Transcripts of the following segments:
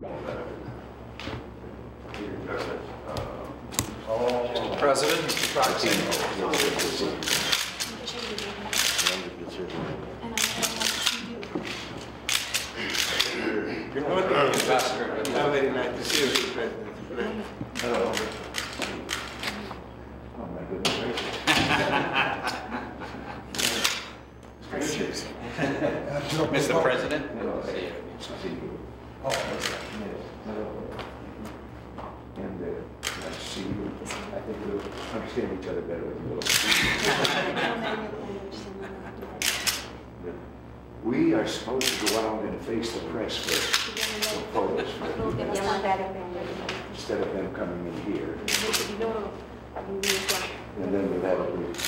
Mr. President, Mr. Craxi. Very nice to see you, Mr. President. Hello. Oh my goodness gracious. Mr. President. Oh, hello. And nice to see you. I think we'll understand each other better with you. We are supposed to go out and face the press first, for photos first, instead of them coming in here. And then we'll have a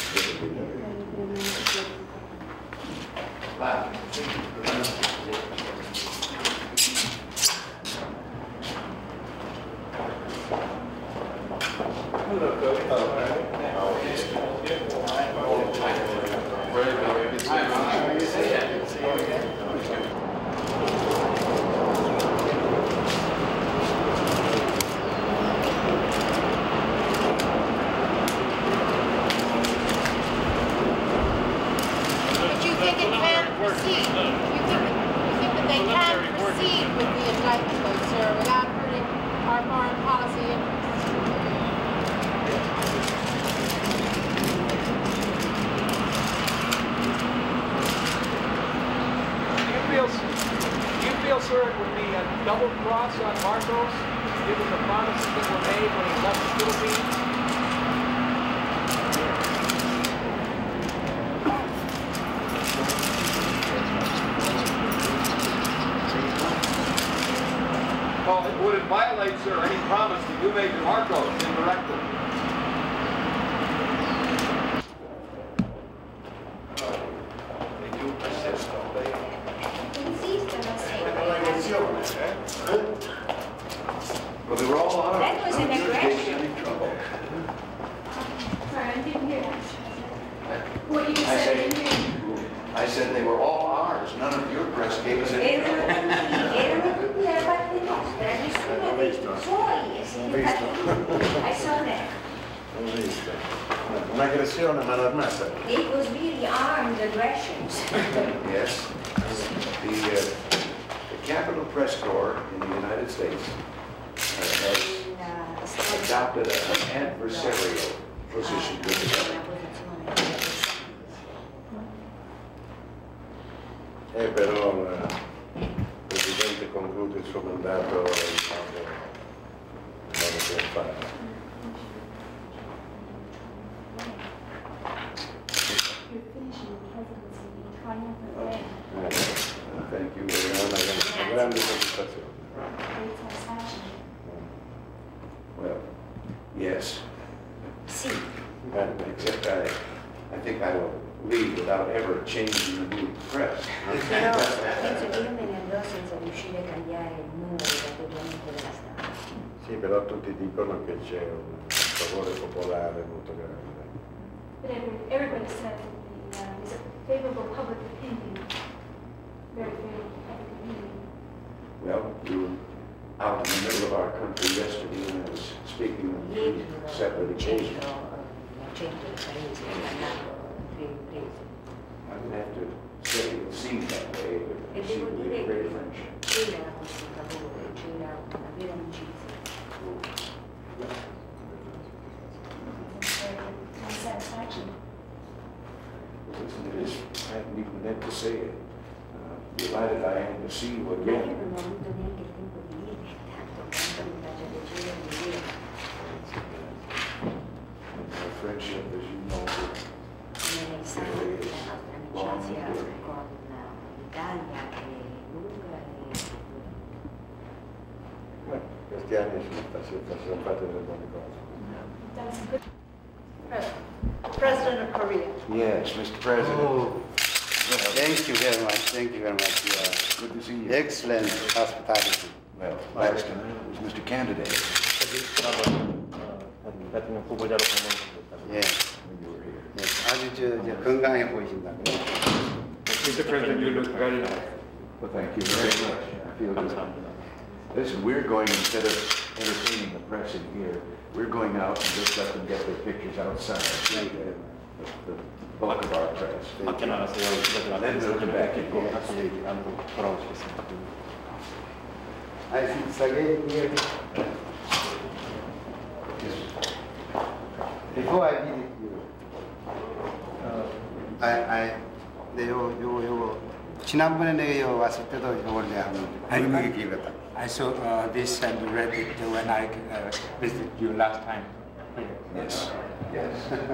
double cross on Marcos, given the promises that were made when he left the Philippines? Well, would it violate, sir, any promise that you made to Marcos indirectly? Well, they were all ours. That was an aggression. Any trouble. Sorry, I didn't hear that. What you said, I didn't hear. I said they were all ours. None of your press gave us any trouble. Erano tutti da parte nostra, nessuno dei suoi è significativo. I saw that. Un'aggressione mano armata. It was really armed aggressions. Yes. The Capitol Press Corps in the United States has adopted an adversarial position with the government. Però il Presidente conclude il suo mandato in modo trionfale. Thank you. È una grande soddisfazione. Well, yes. Sì. Except I think I will leave without ever changing the mood of the press. Però penso che io me ne andrò senza riuscire a cambiare il numero dell'atteggiamento della stampa. Sì, però tutti dicono che c'è un favore popolare molto grande. But everybody said there's a favorable public opinion. Very favorable public opinion. Well, we were out in the middle of our country yesterday and I was speaking on three separate occasions. I didn't have to say it seemed that way, but it seemed to be a great friendship. C'era questo favore, c'era una vera amicizia. Satisfaction. Listen, it is, I haven't even meant to say it. Delighted I am to see you again. Io non ho avuto neanche il tempo di dire, tanto quanto mi faccia piacere di dire. Our friendship, as you know, Come lei sa, la nostra amicizia con l'Italia è lunga e Questi anni sono fatte delle buone cose. That's good. President of Korea. yes, Mr. President. Oh, thank you very much. Thank you very much. Good to see you. Excellent hospitality. Well, last time was Mr. Candidate. Bettino 후보자로 방문했습니다. 예. When you were here. 예. 아주 건강해 보이신다고요. Mr. President, you look very nice. Well, thank you very much. I feel good. Listen, we're going, instead of entertaining the press in here, we're going out and just let them get their pictures outside. The bulk of our press. 밖에 나가서 기자들한테 Then we'll come back in. 다시 안으로 돌아오시겠습니다. I think again here. Before I visit you, 네, 요거 지난번에 내가 왔을 때도 요걸 내가 한번 읽었다. I saw this and read it when I visited you last time. Yes. Yes.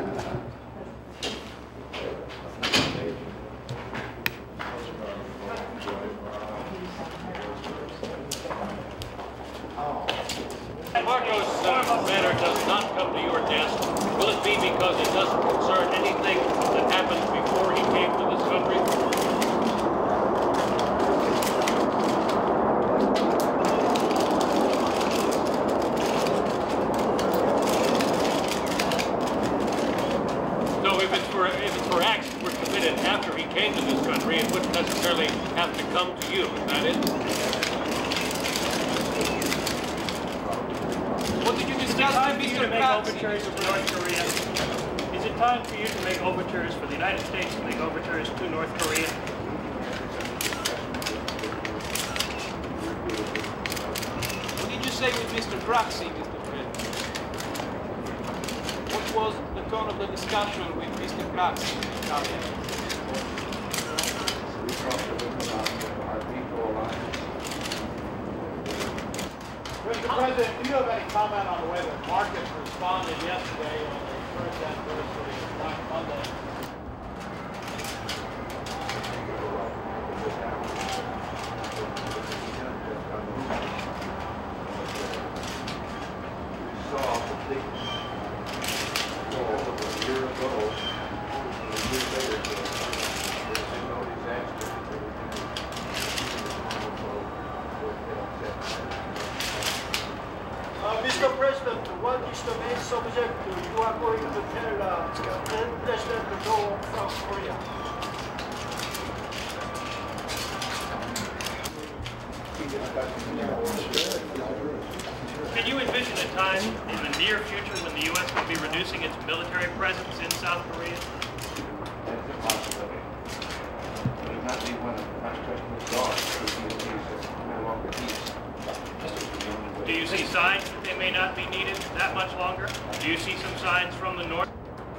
Marco's matter does not come to your desk. Will it be because it doesn't concern anything that happened before he came to this country? No, if it's for acts that were committed after he came to this country, it wouldn't necessarily have to come to you. Is that it? What did you discuss with Mr. Craxi? For North Korea? Is it time for you to make overtures for the United States to make overtures to North Korea? What did you say with Mr. Craxi, Mr. President? What was the tone of the discussion with Mr. Craxi? We talked to them about our people alliance. Mr. President, do you have any comment on the way that markets responded yesterday on the first anniversary of Black Monday? We saw the big fall a year ago, and a year later, there's been no disaster. Mr. President, what is the main subject you are going to tell President Bettino of South Korea? Can you envision a time in the near future when the U.S. will be reducing its military presence in South Korea? That's a possibility. It would not be one of the contracts was gone. It would be a case of no longer peace. Do you see signs that they may not be needed that much longer? Do you see some signs from the north?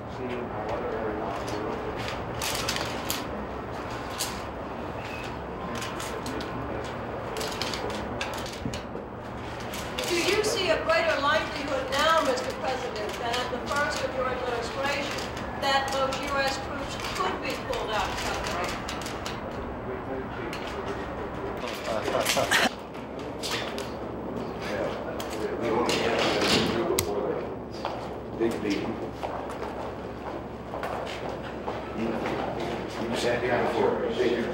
Do you see a greater likelihood now, Mr. President, than at the first of your administration that those U.S. troops could be pulled out of South Korea? We only had to do before the big meeting. You sat here before.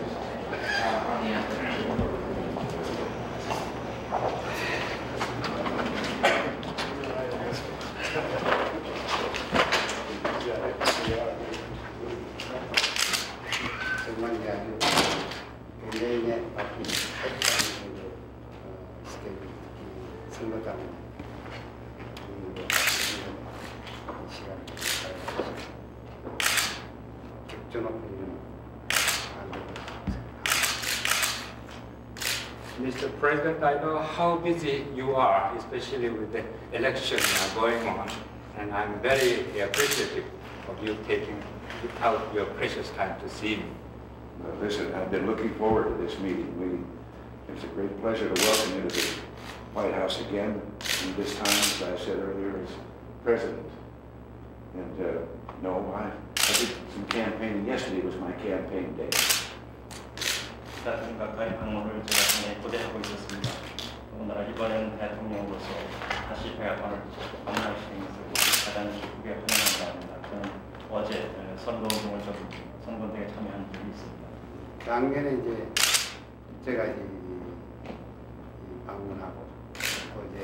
Mr. President, I know how busy you are, especially with the election going on, and I'm very appreciative of you taking out your precious time to see me. Listen, I've been looking forward to this meeting. It's a great pleasure to welcome you to the White House again, and this time, as I said earlier, as president. And no, I did some campaigning. Yesterday was my campaign day. 기자들과 방문을 제가 당연히 고대하고 있었습니다. 더군다나 이번엔 대통령으로서 다시 백악관을 방문할 수 있는 것을 가장 기쁘게 환영하는 바입니다. 저는 어제 선거운동을 좀 선거운동에 참여한 적이 있습니다. 작년에 이제 제가 이제 방문하고 또 이제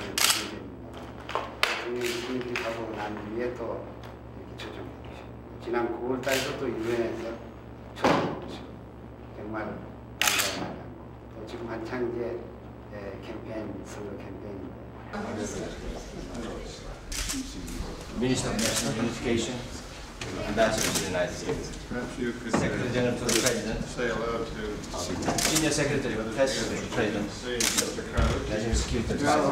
이번에 하고 난 뒤에 또 이렇게 초청해 주시고 지난 9월 달에도 또 유엔에서 초청해 주시고 정말 감사합니다. 또 지금 한창 이제 캠페인, 선거 캠페인인데. Minister of National Unification, Ambassador to the United States, Secretary General to the President, Senior Secretary of the President, National Security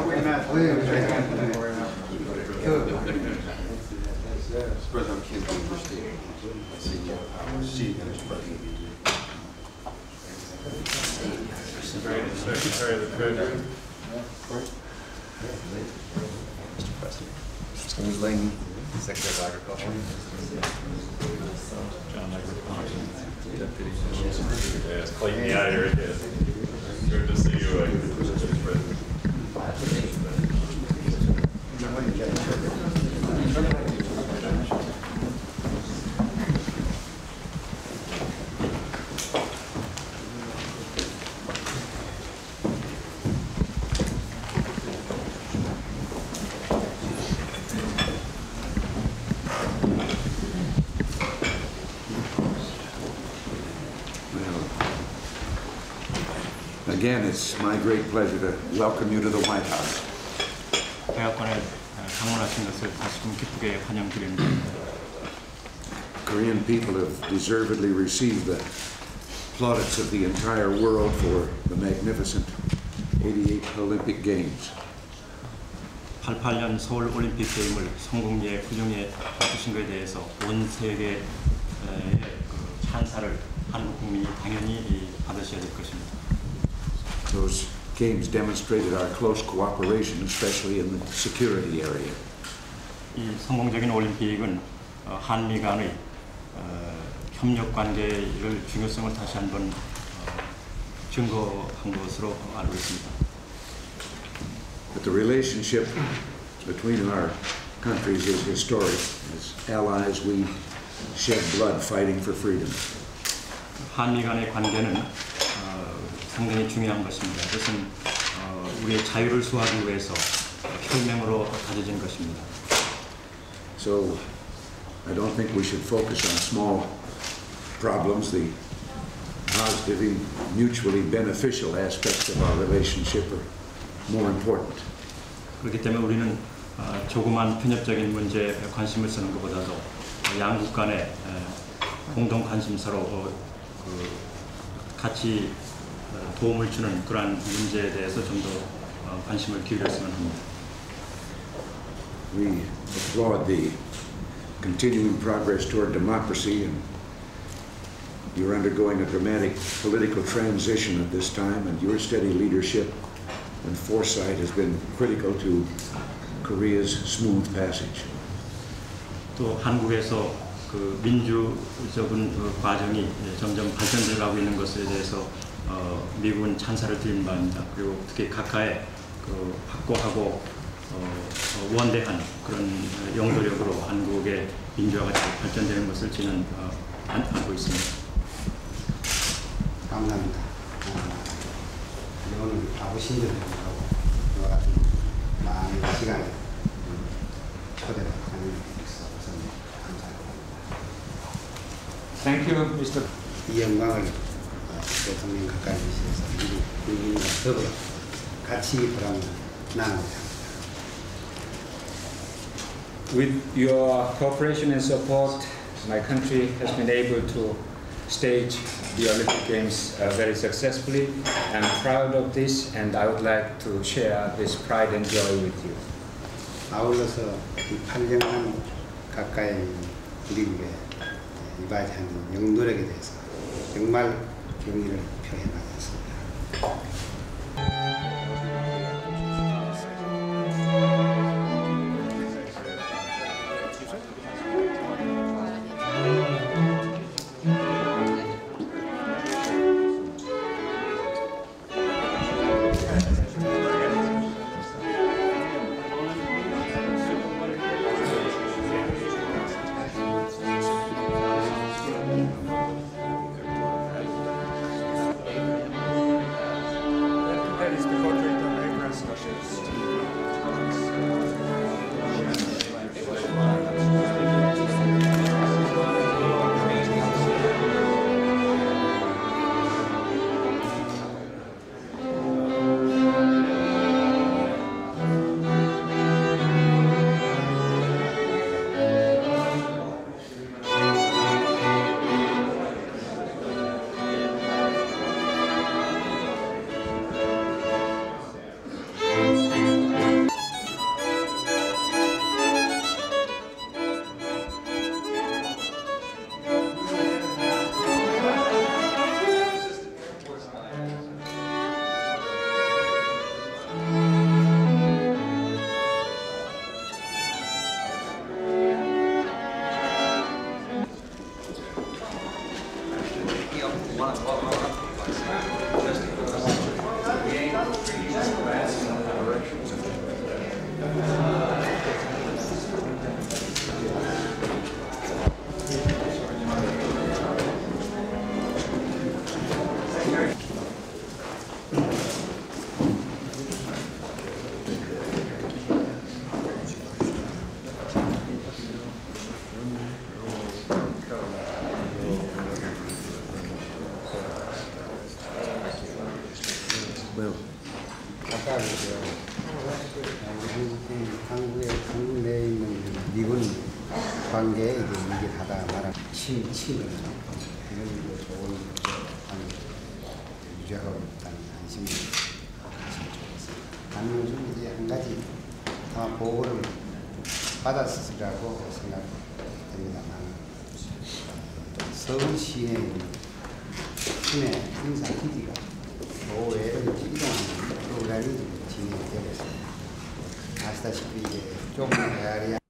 President Clinton was the Secretary of the Treasury. Mr. President. Mr. Ling, Secretary of Agriculture. John Deputy. Yeah, it's Clayton out here again. Good to see you, Mr. President. Again, it's my great pleasure to welcome you to the White House. 백악관에 방문하신 것을 다시금 기쁘게 환영드립니다. Korean people have deservedly received the plaudits of the entire world for the magnificent 88 Olympic Games. 88년 서울 올림픽 게임을 성공리에 훌륭히 받으신 것에 대해서 온 세계의 찬사를 한국 국민이 당연히 받으셔야 될 것입니다. Those games demonstrated our close cooperation, especially in the security area. 이 성공적인 올림픽은 한미 간의 협력 관계의 중요성을 다시 한번 증거한 것으로 알고 있습니다. But the relationship between our countries is historic. As allies, we shed blood fighting for freedom. 한미 간의 관계는 상당히 중요한 것입니다. 그것은 우리의 자유를 수호하기 위해서 혈맹으로 다져진 것입니다. So I don't think we should focus on small problems. The positive, mutually beneficial aspects of our relationship are more important. 그렇기 때문에 우리는 조그만 편협적인 문제에 관심을 쓰는 것보다도 양국 간의 공동 관심사로 같이 도움을 주는 그러한 문제에 대해서 좀 더 관심을 기울였으면 합니다. We applaud the continuing progress toward democracy, and you're undergoing a dramatic political transition at this time, and your steady leadership and foresight has been critical to Korea's smooth passage. 또 한국에서 그 민주적인 과정이 점점 발전돼 가고 있는 것에 대해서 미국은 찬사를 드린 바입니다. 그리고 특히 각하의 그 확고하고 원대한 그런 영도력으로 한국의 민주화가 잘 발전되는 것을 저는 알고 있습니다. 감사합니다. 오늘 나오신 데 하고 이와 같은 많은 시간에 초대를 하는 데 있어서 감사합니다. Thank you, Mr. 이 영광을 대통령 가까이 계셔서 국민과 더불어 같이 보람을 나누고자 합니다. With your cooperation and support, my country has been able to stage the Olympic Games very successfully. I'm proud of this, and I would like to share this pride and joy with you. 아울러서 이 8년간 가까이 우리에게 이바지하는 영노력에 대해서 정말 경의를 표현하겠습니다. 한국 내에 있는 미군 관계에 이게 하다 말한 친을 이런 좋은 관계 유지하고 있다는 안심이 좋겠습니다. 한국은 이제 한 가지 아마 보고를 받았으리라고 생각됩니다만 서울시에 있는 시내 행사 기지가 오후에를 이동하는 프로그램이 진행되고 있습니다. 아시다시피 이제 좁은 헤아리아